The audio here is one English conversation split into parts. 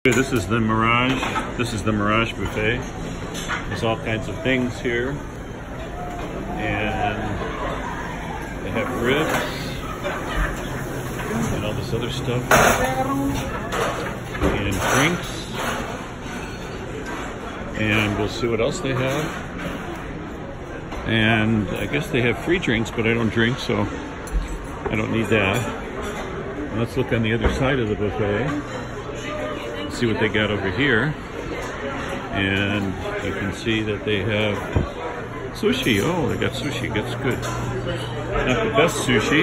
This is the Maroge. This is the Maroge buffet. There's all kinds of things here. And they have ribs and all this other stuff. And drinks. And we'll see what else they have. And I guess they have free drinks, but I don't drink, so I don't need that. And let's look on the other side of the buffet. See what they got over here. And you can see that they have sushi. Oh, they got sushi. That's good. Not the best sushi,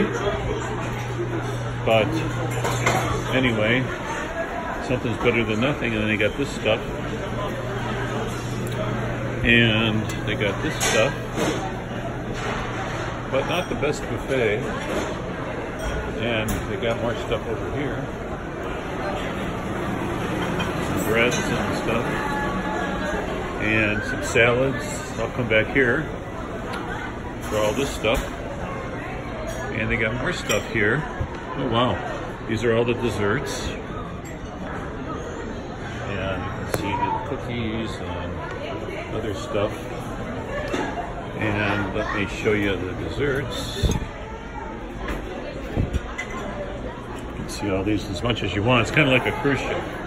but anyway, something's better than nothing. And then they got this stuff. And they got this stuff, but not the best buffet. And they got more stuff over here. Breads and stuff, and some salads. I'll come back here for all this stuff. And they got more stuff here. Oh wow, these are all the desserts. And you can see the cookies and other stuff. And let me show you the desserts. You can see all these as much as you want. It's kind of like a cruise ship.